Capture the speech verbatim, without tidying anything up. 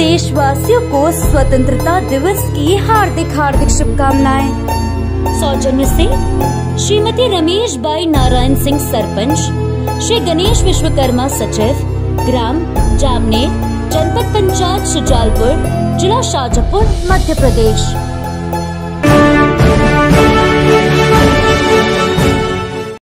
देशवासियों को स्वतंत्रता दिवस की हार्दिक हार्दिक शुभकामनाएं। सौजन्य से श्रीमती रमेश बाई नारायण सिंह सरपंच, श्री गणेश विश्वकर्मा सचिव, ग्राम जामनेर, जनपद पंचायत शुजालपुर, जिला शाजापुर, मध्य प्रदेश।